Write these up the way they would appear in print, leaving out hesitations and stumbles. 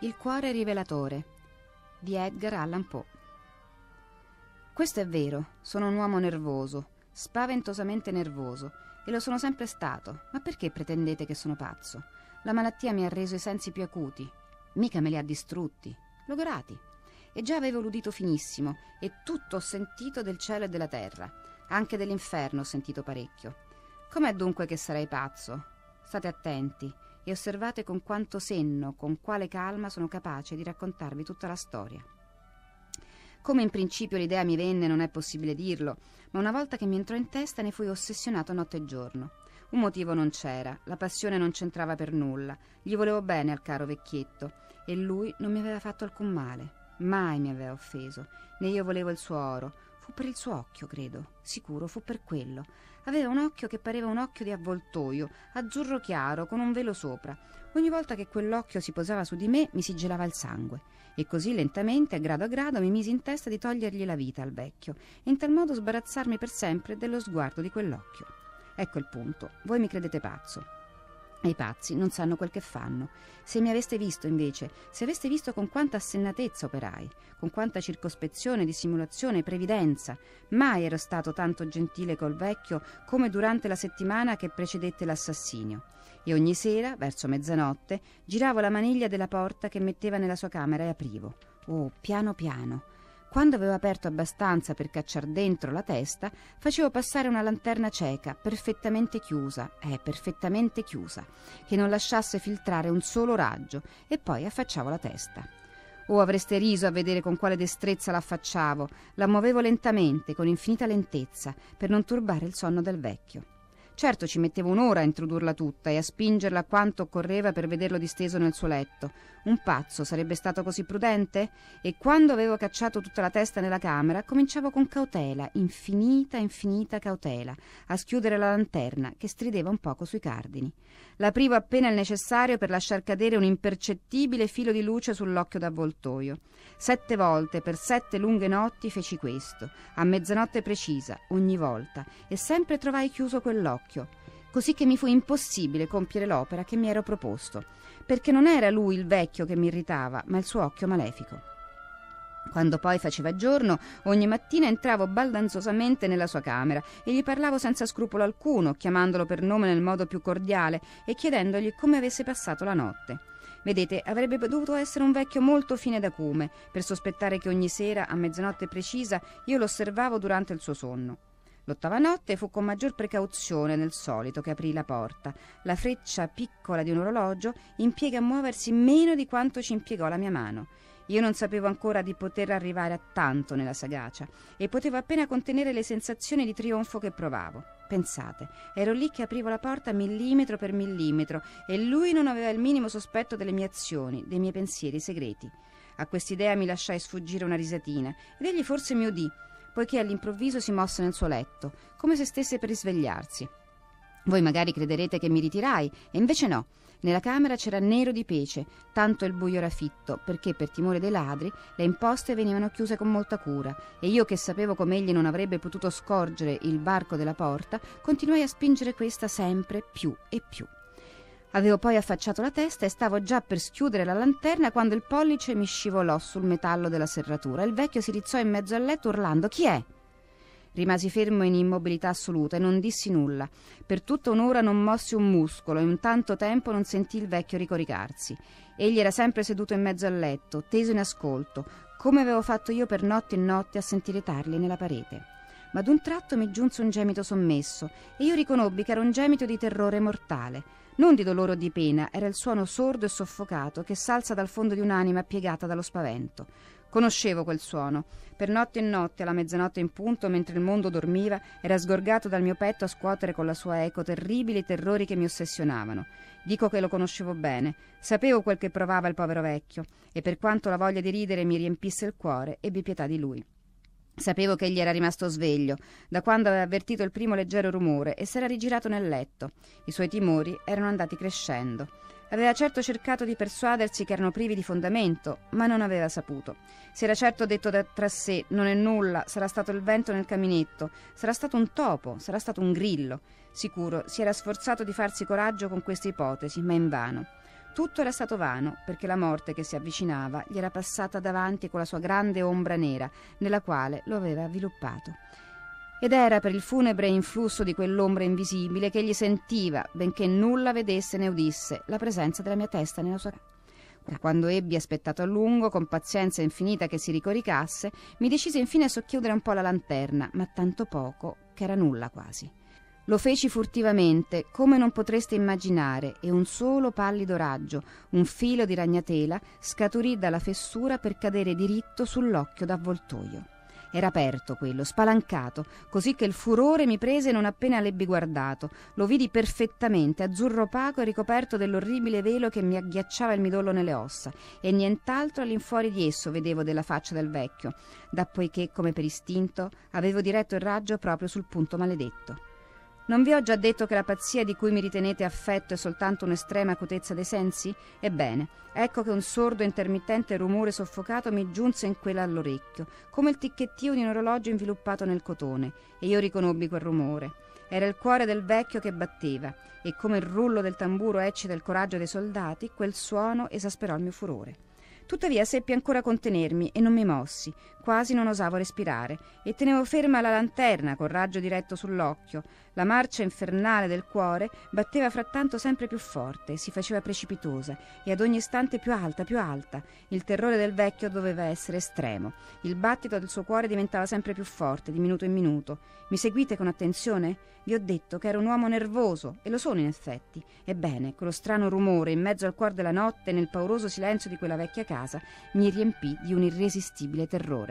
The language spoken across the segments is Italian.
Il cuore rivelatore di Edgar Allan Poe. Questo è vero, sono un uomo nervoso, spaventosamente nervoso, e lo sono sempre stato. Ma perché pretendete che sono pazzo? La malattia mi ha reso i sensi più acuti, mica me li ha distrutti, logorati. E già avevo l'udito finissimo, e tutto ho sentito del cielo e della terra, anche dell'inferno ho sentito parecchio. Com'è dunque che sarei pazzo? State attenti e osservate con quanto senno, con quale calma sono capace di raccontarvi tutta la storia. Come in principio l'idea mi venne non è possibile dirlo, ma una volta che mi entrò in testa ne fui ossessionato notte e giorno. Un motivo non c'era, la passione non c'entrava per nulla, gli volevo bene al caro vecchietto e lui non mi aveva fatto alcun male, mai mi aveva offeso, né io volevo il suo oro. Fu per il suo occhio, credo, sicuro, fu per quello. Aveva un occhio che pareva un occhio di avvoltoio, azzurro chiaro, con un velo sopra. Ogni volta che quell'occhio si posava su di me mi si gelava il sangue. E così lentamente, a grado, mi misi in testa di togliergli la vita al vecchio, e in tal modo sbarazzarmi per sempre dello sguardo di quell'occhio. Ecco il punto. Voi mi credete pazzo. E i pazzi non sanno quel che fanno. Se mi aveste visto, invece, se aveste visto con quanta assennatezza operai, con quanta circospezione, dissimulazione e previdenza, mai ero stato tanto gentile col vecchio come durante la settimana che precedette l'assassinio. E ogni sera, verso mezzanotte, giravo la maniglia della porta che metteva nella sua camera e aprivo. Oh, piano piano. Quando avevo aperto abbastanza per cacciar dentro la testa, facevo passare una lanterna cieca, perfettamente chiusa, che non lasciasse filtrare un solo raggio, e poi affacciavo la testa. Oh, avreste riso a vedere con quale destrezza la affacciavo, la muovevo lentamente, con infinita lentezza, per non turbare il sonno del vecchio. Certo ci mettevo un'ora a introdurla tutta e a spingerla quanto occorreva per vederlo disteso nel suo letto. Un pazzo sarebbe stato così prudente? E quando avevo cacciato tutta la testa nella camera, cominciavo con cautela, infinita cautela, a schiudere la lanterna, che strideva un poco sui cardini. L'aprivo appena il necessario per lasciar cadere un impercettibile filo di luce sull'occhio d'avvoltoio. 7 volte, per 7 lunghe notti, feci questo, a mezzanotte precisa, ogni volta, e sempre trovai chiuso quell'occhio, così che mi fu impossibile compiere l'opera che mi ero proposto, perché non era lui il vecchio che mi irritava, ma il suo occhio malefico. Quando poi faceva giorno, ogni mattina entravo baldanzosamente nella sua camera e gli parlavo senza scrupolo alcuno, chiamandolo per nome nel modo più cordiale e chiedendogli come avesse passato la notte. Vedete, avrebbe dovuto essere un vecchio molto fine d'acume per sospettare che ogni sera, a mezzanotte precisa, io lo osservavo durante il suo sonno. L'8ª notte fu con maggior precauzione del solito che aprì la porta. La freccia piccola di un orologio impiega a muoversi meno di quanto ci impiegò la mia mano. Io non sapevo ancora di poter arrivare a tanto nella sagacia e potevo appena contenere le sensazioni di trionfo che provavo. Pensate, ero lì che aprivo la porta millimetro per millimetro e lui non aveva il minimo sospetto delle mie azioni, dei miei pensieri segreti. A quest'idea mi lasciai sfuggire una risatina ed egli forse mi udì, poiché all'improvviso si mosse nel suo letto, come se stesse per risvegliarsi. Voi magari crederete che mi ritirai, e invece no. Nella camera c'era nero di pece, tanto il buio era fitto, perché per timore dei ladri le imposte venivano chiuse con molta cura, e io che sapevo come egli non avrebbe potuto scorgere il varco della porta, continuai a spingere questa sempre più e più. Avevo poi affacciato la testa e stavo già per schiudere la lanterna quando il pollice mi scivolò sul metallo della serratura. Il vecchio si rizzò in mezzo al letto urlando «Chi è?». Rimasi fermo in immobilità assoluta e non dissi nulla. Per tutta un'ora non mossi un muscolo e in tanto tempo non sentii il vecchio ricoricarsi. Egli era sempre seduto in mezzo al letto, teso in ascolto, come avevo fatto io per notti e notti a sentire tarli nella parete. Ma d'un tratto mi giunse un gemito sommesso e io riconobbi che era un gemito di terrore mortale. Non di dolore o di pena, era il suono sordo e soffocato che s'alza dal fondo di un'anima piegata dallo spavento. Conoscevo quel suono. Per notte e notte, alla mezzanotte in punto, mentre il mondo dormiva, era sgorgato dal mio petto a scuotere con la sua eco terribili i terrori che mi ossessionavano. Dico che lo conoscevo bene. Sapevo quel che provava il povero vecchio, e per quanto la voglia di ridere mi riempisse il cuore, ebbi pietà di lui. Sapevo che egli era rimasto sveglio, da quando aveva avvertito il primo leggero rumore, e s'era rigirato nel letto. I suoi timori erano andati crescendo. Aveva certo cercato di persuadersi che erano privi di fondamento, ma non aveva saputo. Si era certo detto tra sé: non è nulla, sarà stato il vento nel caminetto, sarà stato un topo, sarà stato un grillo. Sicuro, si era sforzato di farsi coraggio con queste ipotesi, ma invano. Tutto era stato vano, perché la morte che si avvicinava gli era passata davanti con la sua grande ombra nera, nella quale lo aveva avviluppato. Ed era per il funebre influsso di quell'ombra invisibile che egli sentiva, benché nulla vedesse né udisse, la presenza della mia testa nella sua. Quando ebbi aspettato a lungo, con pazienza infinita che si ricoricasse, mi decise infine a socchiudere un po' la lanterna, ma tanto poco che era nulla quasi. Lo feci furtivamente, come non potreste immaginare, e un solo pallido raggio, un filo di ragnatela, scaturì dalla fessura per cadere diritto sull'occhio d'avvoltoio. Era aperto quello, spalancato, così che il furore mi prese non appena l'ebbi guardato. Lo vidi perfettamente, azzurro opaco e ricoperto dell'orribile velo che mi agghiacciava il midollo nelle ossa, e nient'altro all'infuori di esso vedevo della faccia del vecchio, dappoiché, come per istinto, avevo diretto il raggio proprio sul punto maledetto. Non vi ho già detto che la pazzia di cui mi ritenete affetto è soltanto un'estrema acutezza dei sensi? Ebbene, ecco che un sordo e intermittente rumore soffocato mi giunse in quella all'orecchio, come il ticchettio di un orologio inviluppato nel cotone, e io riconobbi quel rumore. Era il cuore del vecchio che batteva, e come il rullo del tamburo eccita il coraggio dei soldati, quel suono esasperò il mio furore. Tuttavia seppi ancora contenermi e non mi mossi, quasi non osavo respirare, e tenevo ferma la lanterna col raggio diretto sull'occhio. La marcia infernale del cuore batteva frattanto sempre più forte, si faceva precipitosa e ad ogni istante più alta, più alta. Il terrore del vecchio doveva essere estremo. Il battito del suo cuore diventava sempre più forte, di minuto in minuto. Mi seguite con attenzione? Vi ho detto che ero un uomo nervoso, e lo sono in effetti. Ebbene, quello strano rumore in mezzo al cuor della notte, nel pauroso silenzio di quella vecchia casa, mi riempì di un irresistibile terrore.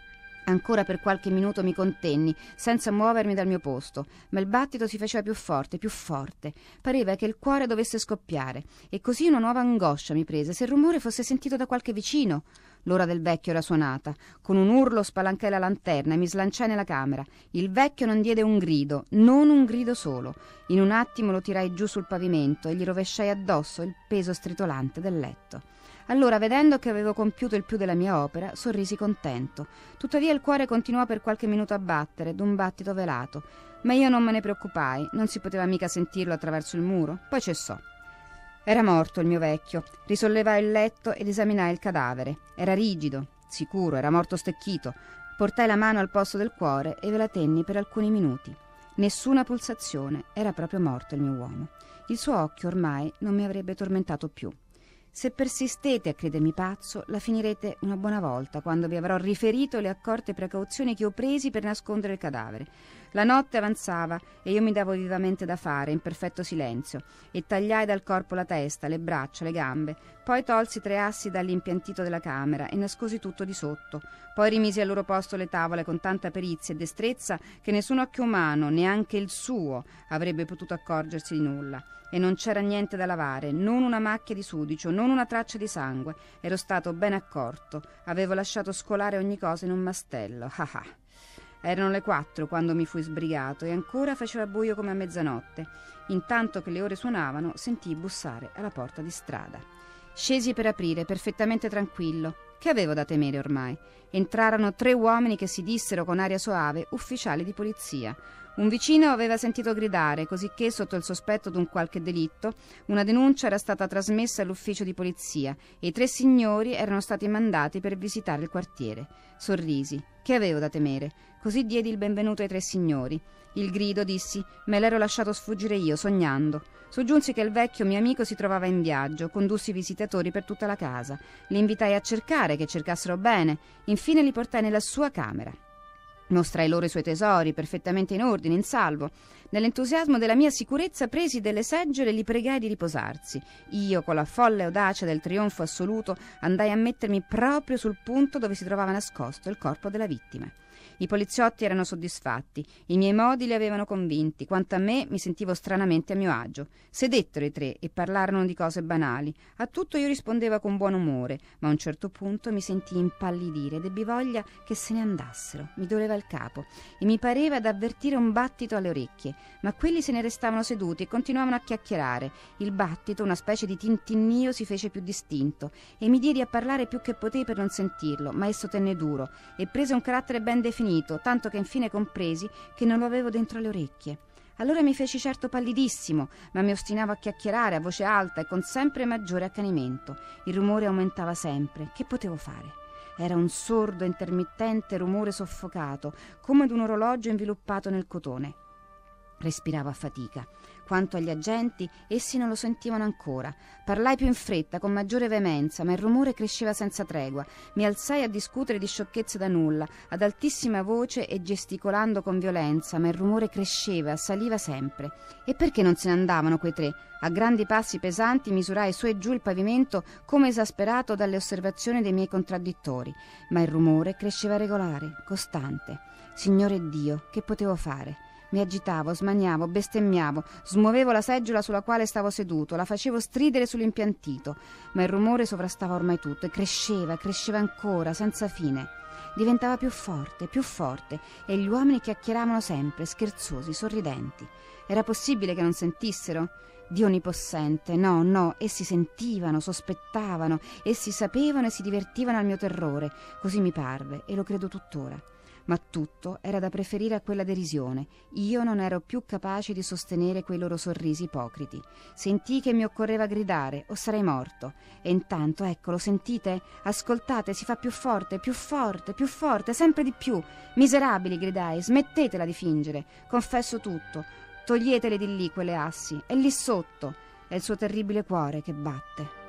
Ancora per qualche minuto mi contenni, senza muovermi dal mio posto, ma il battito si faceva più forte, più forte. Pareva che il cuore dovesse scoppiare, e così una nuova angoscia mi prese, se il rumore fosse sentito da qualche vicino. L'ora del vecchio era suonata. Con un urlo spalancai la lanterna e mi slanciai nella camera. Il vecchio non diede un grido, non un grido solo. In un attimo lo tirai giù sul pavimento e gli rovesciai addosso il peso stritolante del letto. Allora, vedendo che avevo compiuto il più della mia opera, sorrisi contento. Tuttavia il cuore continuò per qualche minuto a battere, d'un battito velato. Ma io non me ne preoccupai, non si poteva mica sentirlo attraverso il muro. Poi cessò. Era morto il mio vecchio. Risollevai il letto ed esaminai il cadavere. Era rigido, sicuro, era morto stecchito. Portai la mano al posto del cuore e ve la tenni per alcuni minuti. Nessuna pulsazione, era proprio morto il mio uomo. Il suo occhio ormai non mi avrebbe tormentato più. Se persistete a credermi pazzo, la finirete una buona volta, quando vi avrò riferito le accorte precauzioni che ho presi per nascondere il cadavere. La notte avanzava e io mi davo vivamente da fare, in perfetto silenzio, e tagliai dal corpo la testa, le braccia, le gambe. Poi tolsi 3 assi dall'impiantito della camera e nascosi tutto di sotto. Poi rimisi al loro posto le tavole con tanta perizia e destrezza che nessun occhio umano, neanche il suo, avrebbe potuto accorgersi di nulla. E non c'era niente da lavare, non una macchia di sudicio, non una traccia di sangue. Ero stato ben accorto, avevo lasciato scolare ogni cosa in un mastello. Ah ah. Erano le 4 quando mi fui sbrigato e ancora faceva buio come a mezzanotte. Intanto che le ore suonavano, sentii bussare alla porta di strada. Scesi per aprire, perfettamente tranquillo. Che avevo da temere ormai? Entrarono 3 uomini che si dissero con aria soave ufficiali di polizia. Un vicino aveva sentito gridare, cosicché, sotto il sospetto d'un qualche delitto, una denuncia era stata trasmessa all'ufficio di polizia e i 3 signori erano stati mandati per visitare il quartiere. Sorrisi. Che avevo da temere? Così diedi il benvenuto ai 3 signori. Il grido, dissi, me l'ero lasciato sfuggire io, sognando. Soggiunsi che il vecchio mio amico si trovava in viaggio, condussi i visitatori per tutta la casa. Li invitai a cercare, che cercassero bene. Infine li portai nella sua camera. Mostrai loro i suoi tesori, perfettamente in ordine, in salvo. Nell'entusiasmo della mia sicurezza presi delle seggiole e li pregai di riposarsi. Io, con la folle audacia del trionfo assoluto, andai a mettermi proprio sul punto dove si trovava nascosto il corpo della vittima. I poliziotti erano soddisfatti, i miei modi li avevano convinti, quanto a me mi sentivo stranamente a mio agio. Sedettero i 3 e parlarono di cose banali. A tutto io rispondeva con buon umore, ma a un certo punto mi sentii impallidire ed ebbi voglia che se ne andassero. Mi doleva il capo e mi pareva d'avvertire un battito alle orecchie, ma quelli se ne restavano seduti e continuavano a chiacchierare. Il battito, una specie di tintinnio, si fece più distinto e mi diedi a parlare più che potei per non sentirlo, ma esso tenne duro e prese un carattere ben definito, tanto che infine compresi che non lo avevo dentro le orecchie. Allora mi feci certo pallidissimo, ma mi ostinavo a chiacchierare a voce alta e con sempre maggiore accanimento. Il rumore aumentava sempre. Che potevo fare? Era un sordo, intermittente rumore soffocato, come d'un orologio inviluppato nel cotone. Respiravo a fatica. Quanto agli agenti, essi non lo sentivano ancora. Parlai più in fretta, con maggiore veemenza, ma il rumore cresceva senza tregua. Mi alzai a discutere di sciocchezze da nulla, ad altissima voce e gesticolando con violenza, ma il rumore cresceva, saliva sempre. E perché non se ne andavano quei tre? A grandi passi pesanti misurai su e giù il pavimento, come esasperato dalle osservazioni dei miei contraddittori, ma il rumore cresceva regolare, costante. Signore Dio, che potevo fare? Mi agitavo, smaniavo, bestemmiavo, smuovevo la seggiola sulla quale stavo seduto, la facevo stridere sull'impiantito, ma il rumore sovrastava ormai tutto e cresceva ancora, senza fine. Diventava più forte, e gli uomini chiacchieravano sempre, scherzosi, sorridenti. Era possibile che non sentissero? Dio onnipossente, no, essi sentivano, sospettavano, essi sapevano e si divertivano al mio terrore, così mi parve, e lo credo tuttora. Ma tutto era da preferire a quella derisione. Io non ero più capace di sostenere quei loro sorrisi ipocriti. Sentii che mi occorreva gridare o sarei morto. E intanto, ecco, lo sentite? Ascoltate, si fa più forte, sempre di più. Miserabili, gridai, smettetela di fingere. Confesso tutto. Toglietele di lì quelle assi. È lì sotto. È il suo terribile cuore che batte.